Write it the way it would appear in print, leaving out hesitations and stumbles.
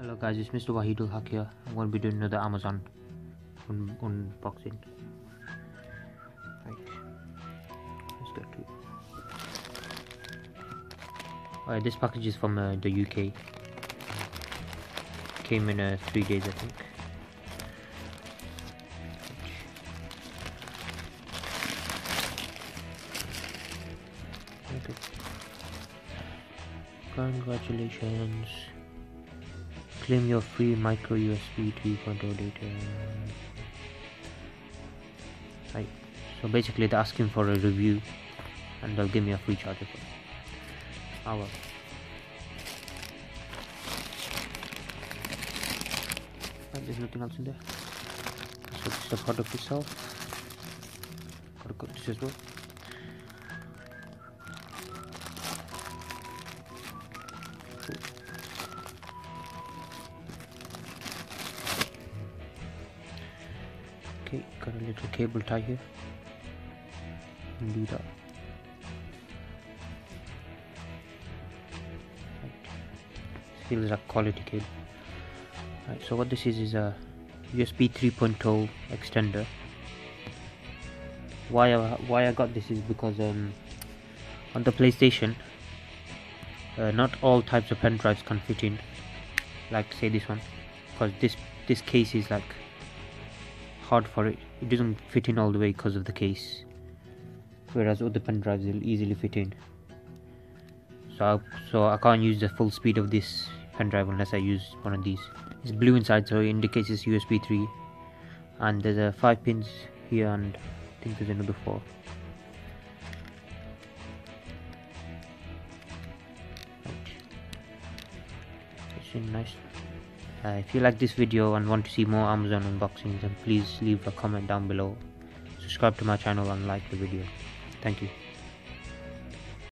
Hello guys, it's Mr. Wahidul Haq here. I'm going to be doing another Amazon unboxing. Right, let's go to. Alright, this package is from the UK. Came in 3 days, I think. Okay. Congratulations. Claim your free micro USB 3.0 data. Right. So basically they're asking for a review and they'll give me a free charger for it. Oh well. Right, there's nothing else in there. So this is the product itself. Gotta cut this as well. Okay, got a little cable tie here. Lead up. Right. Feels like quality cable. Right, so what this is a USB 3.0 extender. Why I got this is because on the PlayStation, not all types of pen drives can fit in. Like say this one, because this case is like hard for it. It doesn't fit in all the way because of the case, whereas other pen drives will easily fit in. So I can't use the full speed of this pen drive unless I use one of these. It's blue inside, so it indicates it's USB 3, and there's 5 pins here, and I think there's another 4. Right. It's really nice. If you like this video and want to see more Amazon unboxings, then please leave a comment down below. Subscribe to my channel and like the video. Thank you.